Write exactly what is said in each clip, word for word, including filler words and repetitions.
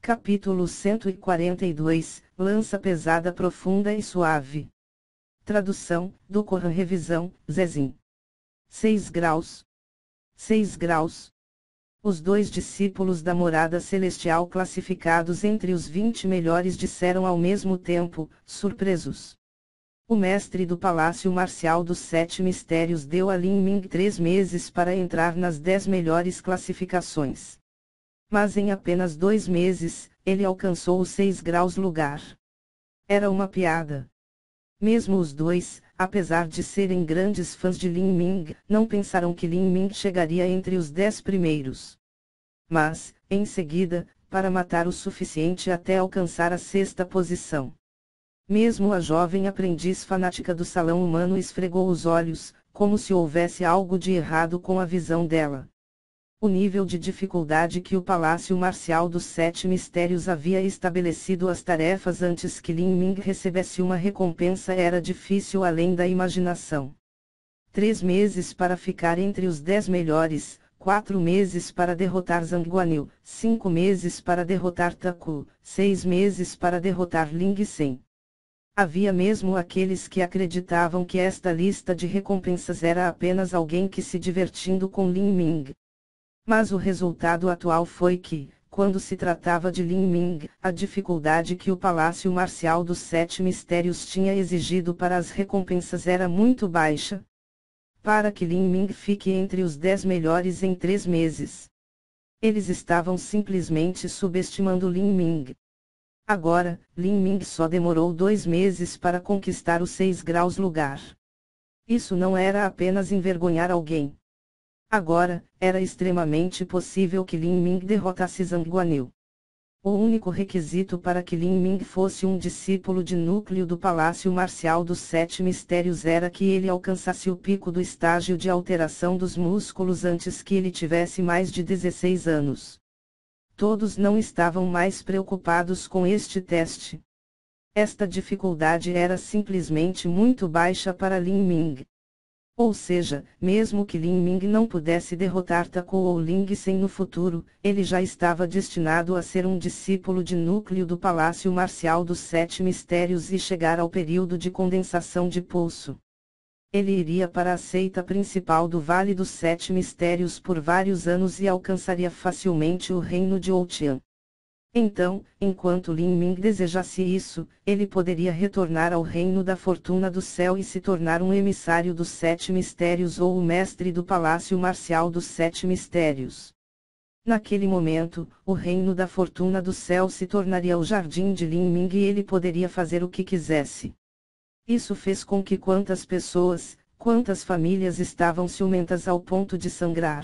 Capítulo cento e quarenta e dois, Lança pesada, profunda e suave. Tradução, do Corã Revisão, Zezim. seis graus. seis graus. Os dois discípulos da morada celestial classificados entre os vinte melhores disseram ao mesmo tempo, surpresos. O mestre do Palácio Marcial dos Sete Mistérios deu a Lin Ming três meses para entrar nas dez melhores classificações. Mas em apenas dois meses, ele alcançou os seis graus lugar. Era uma piada. Mesmo os dois, apesar de serem grandes fãs de Lin Ming, não pensaram que Lin Ming chegaria entre os dez primeiros. Mas, em seguida, para matar o suficiente até alcançar a sexta posição. Mesmo a jovem aprendiz fanática do salão humano esfregou os olhos, como se houvesse algo de errado com a visão dela. O nível de dificuldade que o Palácio Marcial dos Sete Mistérios havia estabelecido às tarefas antes que Lin Ming recebesse uma recompensa era difícil além da imaginação. Três meses para ficar entre os dez melhores, quatro meses para derrotar Zhang Guanyu, cinco meses para derrotar Taku, seis meses para derrotar Ling Sen. Havia mesmo aqueles que acreditavam que esta lista de recompensas era apenas alguém que se divertindo com Lin Ming. Mas o resultado atual foi que, quando se tratava de Lin Ming, a dificuldade que o Palácio Marcial dos Sete Mistérios tinha exigido para as recompensas era muito baixa. Para que Lin Ming fique entre os dez melhores em três meses. Eles estavam simplesmente subestimando Lin Ming. Agora, Lin Ming só demorou dois meses para conquistar os seis graus lugar. Isso não era apenas envergonhar alguém. Agora, era extremamente possível que Lin Ming derrotasse Zhang Guanyu. O único requisito para que Lin Ming fosse um discípulo de núcleo do Palácio Marcial dos Sete Mistérios era que ele alcançasse o pico do estágio de alteração dos músculos antes que ele tivesse mais de dezesseis anos. Todos não estavam mais preocupados com este teste. Esta dificuldade era simplesmente muito baixa para Lin Ming. Ou seja, mesmo que Lin Ming não pudesse derrotar Taku ou Ling Sen no futuro, ele já estava destinado a ser um discípulo de núcleo do Palácio Marcial dos Sete Mistérios e chegar ao período de condensação de pulso. Ele iria para a seita principal do Vale dos Sete Mistérios por vários anos e alcançaria facilmente o reino de Ouqian. Então, enquanto Lin Ming desejasse isso, ele poderia retornar ao reino da fortuna do céu e se tornar um emissário dos Sete Mistérios ou o mestre do Palácio Marcial dos Sete Mistérios. Naquele momento, o reino da fortuna do céu se tornaria o jardim de Lin Ming e ele poderia fazer o que quisesse. Isso fez com que quantas pessoas, quantas famílias estavam ciumentas ao ponto de sangrar.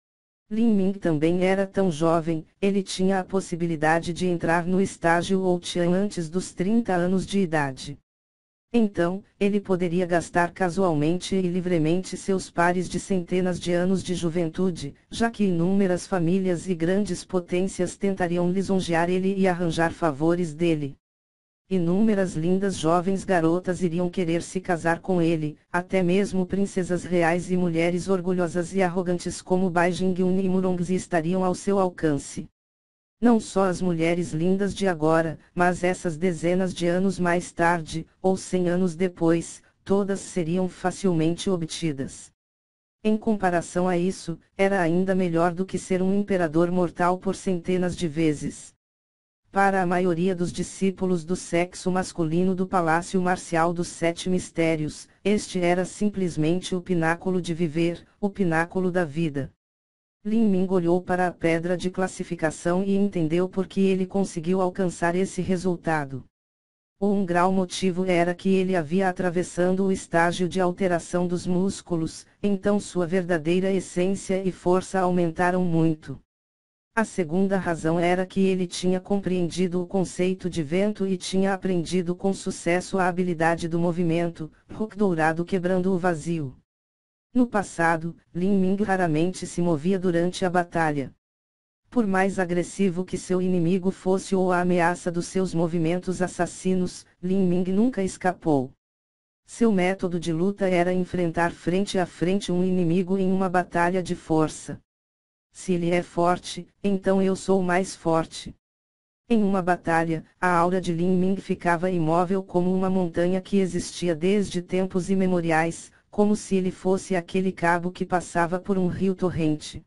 Lin Ming também era tão jovem, ele tinha a possibilidade de entrar no estágio Ouqian antes dos trinta anos de idade. Então, ele poderia gastar casualmente e livremente seus pares de centenas de anos de juventude, já que inúmeras famílias e grandes potências tentariam lisonjear ele e arranjar favores dele. Inúmeras lindas jovens garotas iriam querer se casar com ele, até mesmo princesas reais e mulheres orgulhosas e arrogantes como Bai Jingyun e Murongzi estariam ao seu alcance. Não só as mulheres lindas de agora, mas essas dezenas de anos mais tarde, ou cem anos depois, todas seriam facilmente obtidas. Em comparação a isso, era ainda melhor do que ser um imperador mortal por centenas de vezes. Para a maioria dos discípulos do sexo masculino do Palácio Marcial dos Sete Mistérios, este era simplesmente o pináculo de viver, o pináculo da vida. Lin Ming olhou para a pedra de classificação e entendeu por que ele conseguiu alcançar esse resultado. O um grau motivo era que ele havia atravessando o estágio de alteração dos músculos, então sua verdadeira essência e força aumentaram muito. A segunda razão era que ele tinha compreendido o conceito de vento e tinha aprendido com sucesso a habilidade do movimento, Hulk dourado quebrando o vazio. No passado, Lin Ming raramente se movia durante a batalha. Por mais agressivo que seu inimigo fosse ou a ameaça dos seus movimentos assassinos, Lin Ming nunca escapou. Seu método de luta era enfrentar frente a frente um inimigo em uma batalha de força. Se ele é forte, então eu sou mais forte. Em uma batalha, a aura de Lin Ming ficava imóvel como uma montanha que existia desde tempos imemoriais, como se ele fosse aquele cabo que passava por um rio torrente.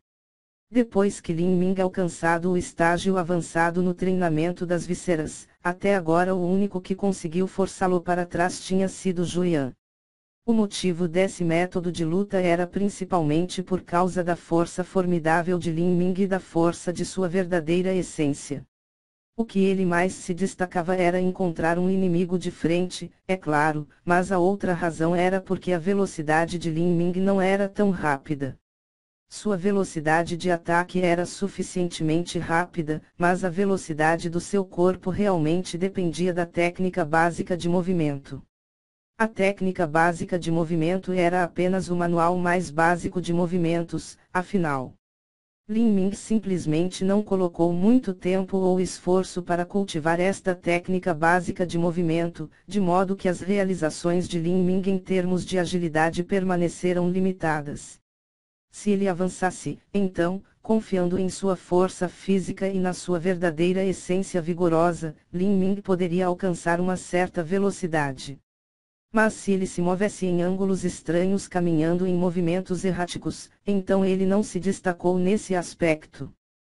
Depois que Lin Ming alcançado o estágio avançado no treinamento das vísceras, até agora o único que conseguiu forçá-lo para trás tinha sido Julian. O motivo desse método de luta era principalmente por causa da força formidável de Lin Ming e da força de sua verdadeira essência. O que ele mais se destacava era encontrar um inimigo de frente, é claro, mas a outra razão era porque a velocidade de Lin Ming não era tão rápida. Sua velocidade de ataque era suficientemente rápida, mas a velocidade do seu corpo realmente dependia da técnica básica de movimento. A técnica básica de movimento era apenas o manual mais básico de movimentos, afinal. Lin Ming simplesmente não colocou muito tempo ou esforço para cultivar esta técnica básica de movimento, de modo que as realizações de Lin Ming em termos de agilidade permaneceram limitadas. Se ele avançasse, então, confiando em sua força física e na sua verdadeira essência vigorosa, Lin Ming poderia alcançar uma certa velocidade. Mas se ele se movesse em ângulos estranhos caminhando em movimentos erráticos, então ele não se destacou nesse aspecto.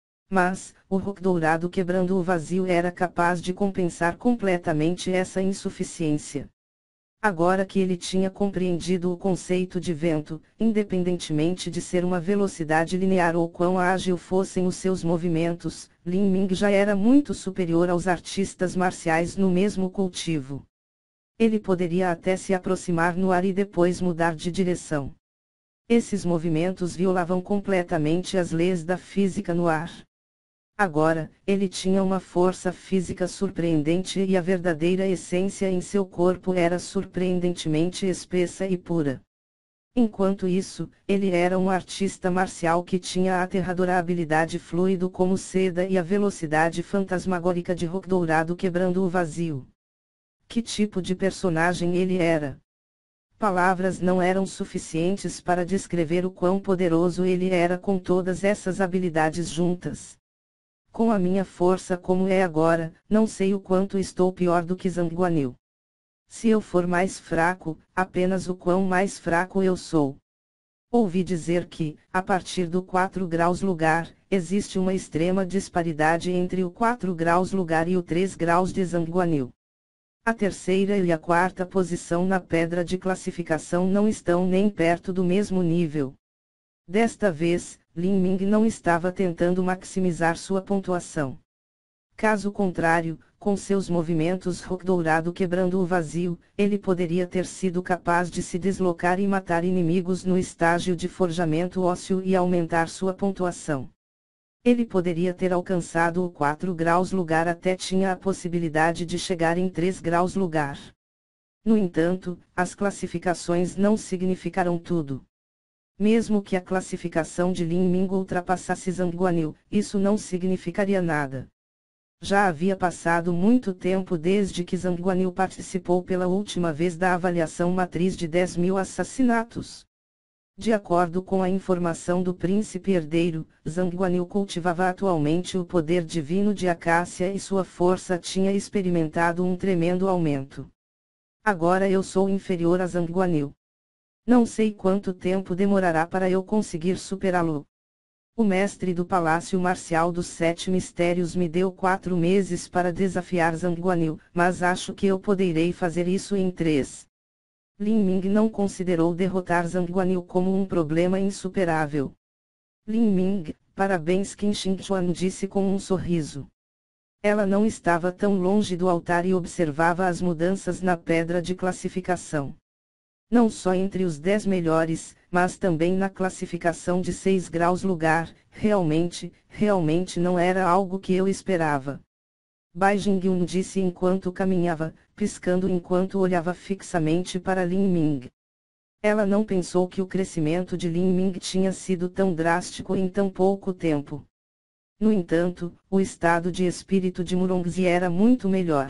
Mas, o Hulk dourado quebrando o vazio era capaz de compensar completamente essa insuficiência. Agora que ele tinha compreendido o conceito de vento, independentemente de ser uma velocidade linear ou quão ágil fossem os seus movimentos, Lin Ming já era muito superior aos artistas marciais no mesmo cultivo. Ele poderia até se aproximar no ar e depois mudar de direção. Esses movimentos violavam completamente as leis da física no ar. Agora, ele tinha uma força física surpreendente e a verdadeira essência em seu corpo era surpreendentemente espessa e pura. Enquanto isso, ele era um artista marcial que tinha a aterradora habilidade fluido como seda e a velocidade fantasmagórica de Hulk dourado quebrando o vazio. Que tipo de personagem ele era? Palavras não eram suficientes para descrever o quão poderoso ele era com todas essas habilidades juntas. Com a minha força como é agora, não sei o quanto estou pior do que Zhang Guanyu. Se eu for mais fraco, apenas o quão mais fraco eu sou. Ouvi dizer que, a partir do quatro graus lugar, existe uma extrema disparidade entre o quatro graus lugar e o três graus de Zhang Guanyu. A terceira e a quarta posição na pedra de classificação não estão nem perto do mesmo nível. Desta vez, Lin Ming não estava tentando maximizar sua pontuação. Caso contrário, com seus movimentos Hulk dourado quebrando o vazio, ele poderia ter sido capaz de se deslocar e matar inimigos no estágio de forjamento ósseo e aumentar sua pontuação. Ele poderia ter alcançado o quatro graus lugar até tinha a possibilidade de chegar em três graus lugar. No entanto, as classificações não significaram tudo. Mesmo que a classificação de Lin Ming ultrapassasse Zhang Guanyu, isso não significaria nada. Já havia passado muito tempo desde que Zhang Guanyu participou pela última vez da avaliação matriz de dez mil assassinatos. De acordo com a informação do príncipe herdeiro, Zhang Guanyu cultivava atualmente o poder divino de Acácia e sua força tinha experimentado um tremendo aumento. Agora eu sou inferior a Zhang Guanyu. Não sei quanto tempo demorará para eu conseguir superá-lo. O mestre do Palácio Marcial dos Sete Mistérios me deu quatro meses para desafiar Zhang Guanyu, mas acho que eu poderei fazer isso em três. Lin Ming não considerou derrotar Zhang Guanyu como um problema insuperável. Lin Ming, parabéns, Qin Shengchuan disse com um sorriso. Ela não estava tão longe do altar e observava as mudanças na pedra de classificação. Não só entre os dez melhores, mas também na classificação de seis graus lugar, realmente, realmente não era algo que eu esperava. Bai Jingyun disse enquanto caminhava, piscando enquanto olhava fixamente para Lin Ming. Ela não pensou que o crescimento de Lin Ming tinha sido tão drástico em tão pouco tempo. No entanto, o estado de espírito de Murongzi era muito melhor.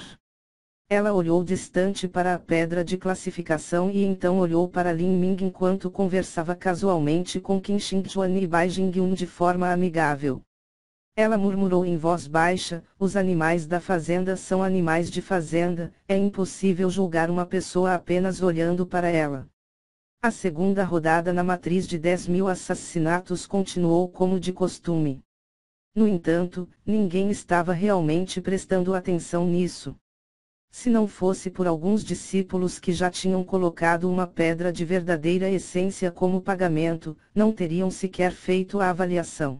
Ela olhou distante para a pedra de classificação e então olhou para Lin Ming enquanto conversava casualmente com Qin Shengchuan e Bai Jingyun de forma amigável. Ela murmurou em voz baixa: os animais da fazenda são animais de fazenda, é impossível julgar uma pessoa apenas olhando para ela. A segunda rodada na matriz de dez mil assassinatos continuou como de costume. No entanto, ninguém estava realmente prestando atenção nisso. Se não fosse por alguns discípulos que já tinham colocado uma pedra de verdadeira essência como pagamento, não teriam sequer feito a avaliação.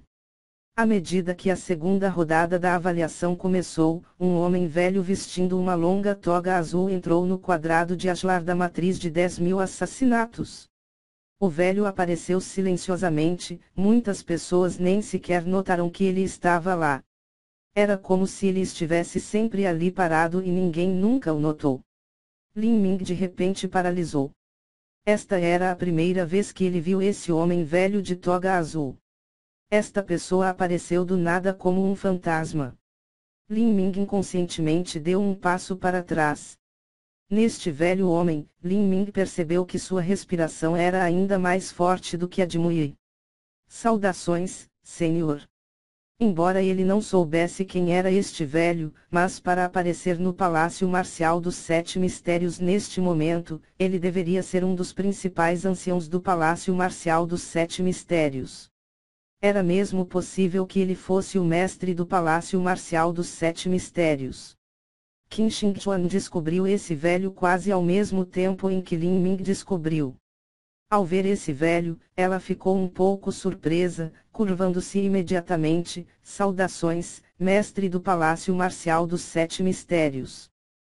À medida que a segunda rodada da avaliação começou, um homem velho vestindo uma longa toga azul entrou no quadrado de Aslar da matriz de dez mil assassinatos. O velho apareceu silenciosamente, muitas pessoas nem sequer notaram que ele estava lá. Era como se ele estivesse sempre ali parado e ninguém nunca o notou. Lin Ming de repente paralisou. Esta era a primeira vez que ele viu esse homem velho de toga azul. Esta pessoa apareceu do nada como um fantasma. Lin Ming inconscientemente deu um passo para trás. Neste velho homem, Lin Ming percebeu que sua respiração era ainda mais forte do que a de Mui. Saudações, senhor. Embora ele não soubesse quem era este velho, mas para aparecer no Palácio Marcial dos Sete Mistérios neste momento, ele deveria ser um dos principais anciãos do Palácio Marcial dos Sete Mistérios. Era mesmo possível que ele fosse o mestre do Palácio Marcial dos Sete Mistérios. Qin Shengchuan descobriu esse velho quase ao mesmo tempo em que Lin Ming descobriu. Ao ver esse velho, ela ficou um pouco surpresa, curvando-se imediatamente: saudações, mestre do Palácio Marcial dos Sete Mistérios.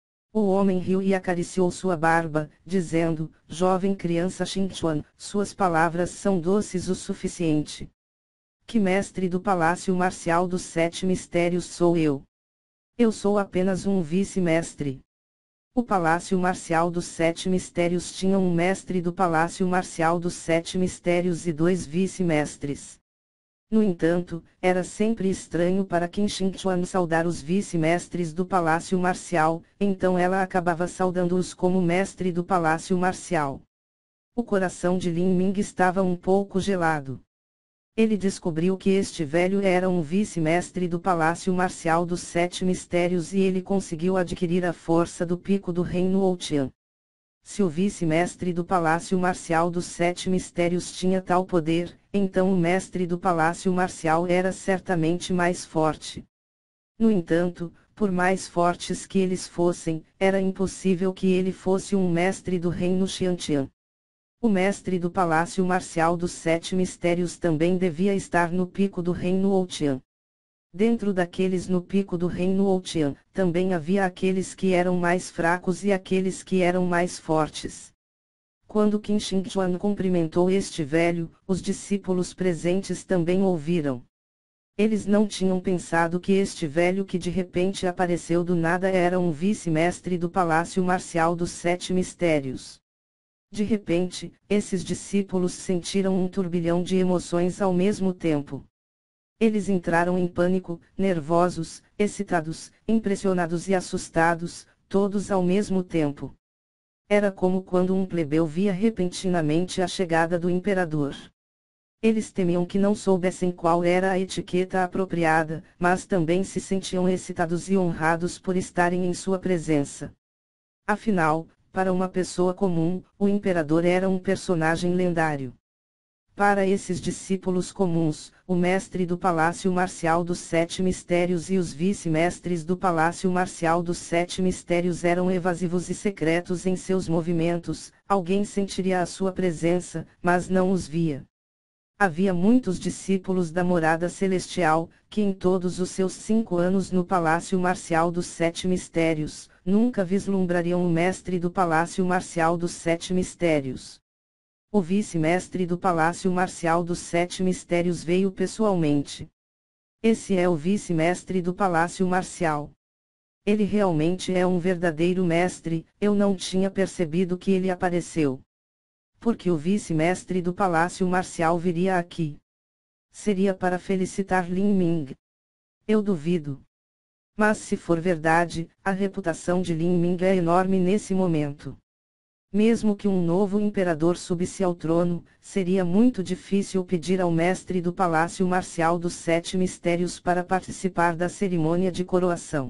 O homem riu e acariciou sua barba, dizendo: jovem criança Shengchuan, suas palavras são doces o suficiente. Que mestre do Palácio Marcial dos Sete Mistérios sou eu? Eu sou apenas um vice-mestre. O Palácio Marcial dos Sete Mistérios tinha um mestre do Palácio Marcial dos Sete Mistérios e dois vice-mestres. No entanto, era sempre estranho para Qin Shengchuan saudar os vice-mestres do Palácio Marcial, então ela acabava saudando-os como mestre do Palácio Marcial. O coração de Lin Ming estava um pouco gelado. Ele descobriu que este velho era um vice-mestre do Palácio Marcial dos Sete Mistérios e ele conseguiu adquirir a força do pico do reino Ouqian. Se o vice-mestre do Palácio Marcial dos Sete Mistérios tinha tal poder, então o mestre do Palácio Marcial era certamente mais forte. No entanto, por mais fortes que eles fossem, era impossível que ele fosse um mestre do reino Xiantian. O mestre do Palácio Marcial dos Sete Mistérios também devia estar no pico do reino Ouqian. Dentro daqueles no pico do reino Ouqian, também havia aqueles que eram mais fracos e aqueles que eram mais fortes. Quando Qin Shengchuan cumprimentou este velho, os discípulos presentes também ouviram. Eles não tinham pensado que este velho que de repente apareceu do nada era um vice-mestre do Palácio Marcial dos Sete Mistérios. De repente, esses discípulos sentiram um turbilhão de emoções ao mesmo tempo. Eles entraram em pânico, nervosos, excitados, impressionados e assustados, todos ao mesmo tempo. Era como quando um plebeu via repentinamente a chegada do imperador. Eles temiam que não soubessem qual era a etiqueta apropriada, mas também se sentiam excitados e honrados por estarem em sua presença. Afinal, para uma pessoa comum, o imperador era um personagem lendário. Para esses discípulos comuns, o mestre do Palácio Marcial dos Sete Mistérios e os vice-mestres do Palácio Marcial dos Sete Mistérios eram evasivos e secretos em seus movimentos, alguém sentiria a sua presença, mas não os via. Havia muitos discípulos da Morada Celestial, que em todos os seus cinco anos no Palácio Marcial dos Sete Mistérios, nunca vislumbrariam o mestre do Palácio Marcial dos Sete Mistérios. O vice-mestre do Palácio Marcial dos Sete Mistérios veio pessoalmente. Esse é o vice-mestre do Palácio Marcial. Ele realmente é um verdadeiro mestre, eu não tinha percebido que ele apareceu. Porque o vice-mestre do Palácio Marcial viria aqui? Seria para felicitar Lin Ming? Eu duvido. Mas se for verdade, a reputação de Lin Ming é enorme nesse momento. Mesmo que um novo imperador subisse ao trono, seria muito difícil pedir ao mestre do Palácio Marcial dos Sete Mistérios para participar da cerimônia de coroação.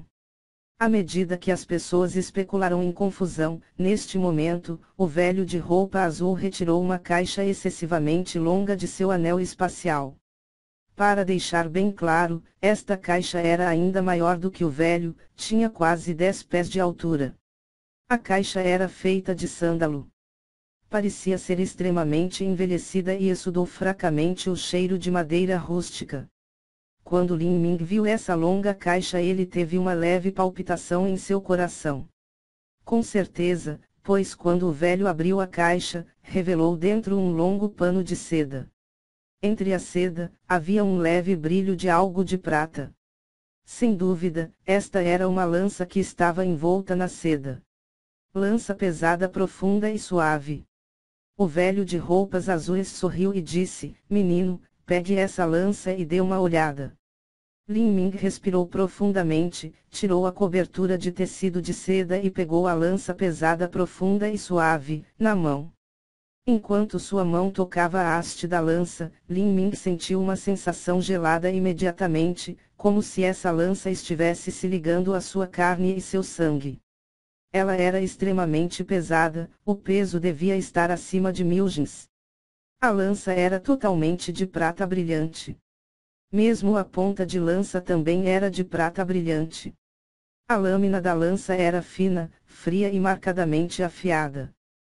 À medida que as pessoas especularam em confusão, neste momento, o velho de roupa azul retirou uma caixa excessivamente longa de seu anel espacial. Para deixar bem claro, esta caixa era ainda maior do que o velho, tinha quase dez pés de altura. A caixa era feita de sândalo. Parecia ser extremamente envelhecida e exudou fracamente o cheiro de madeira rústica. Quando Lin Ming viu essa longa caixa, ele teve uma leve palpitação em seu coração. Com certeza, pois quando o velho abriu a caixa, revelou dentro um longo pano de seda. Entre a seda, havia um leve brilho de algo de prata. Sem dúvida, esta era uma lança que estava envolta na seda. Lança pesada, profunda e suave. O velho de roupas azuis sorriu e disse: "Menino, pegue essa lança e dê uma olhada." Lin Ming respirou profundamente, tirou a cobertura de tecido de seda e pegou a lança pesada, profunda e suave, na mão. Enquanto sua mão tocava a haste da lança, Lin Ming sentiu uma sensação gelada imediatamente, como se essa lança estivesse se ligando à sua carne e seu sangue. Ela era extremamente pesada, o peso devia estar acima de mil jins. A lança era totalmente de prata brilhante. Mesmo a ponta de lança também era de prata brilhante. A lâmina da lança era fina, fria e marcadamente afiada.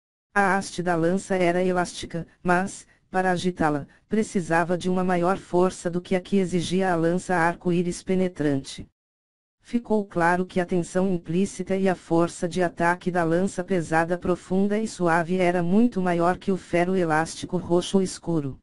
A haste da lança era elástica, mas, para agitá-la, precisava de uma maior força do que a que exigia a lança arco-íris penetrante. Ficou claro que a tensão implícita e a força de ataque da lança pesada, profunda e suave era muito maior que o ferro elástico roxo escuro.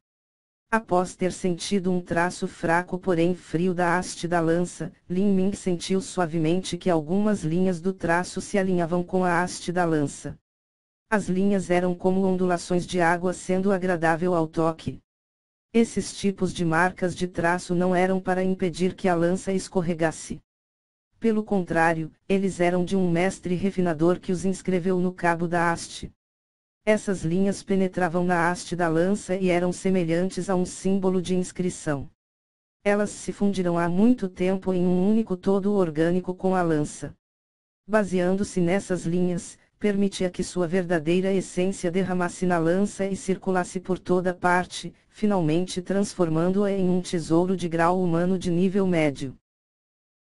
Após ter sentido um traço fraco porém frio da haste da lança, Lin Ming sentiu suavemente que algumas linhas do traço se alinhavam com a haste da lança. As linhas eram como ondulações de água, sendo agradável ao toque. Esses tipos de marcas de traço não eram para impedir que a lança escorregasse. Pelo contrário, eles eram de um mestre refinador que os inscreveu no cabo da haste. Essas linhas penetravam na haste da lança e eram semelhantes a um símbolo de inscrição. Elas se fundiram há muito tempo em um único todo orgânico com a lança. Baseando-se nessas linhas, permitia que sua verdadeira essência derramasse na lança e circulasse por toda parte, finalmente transformando-a em um tesouro de grau humano de nível médio.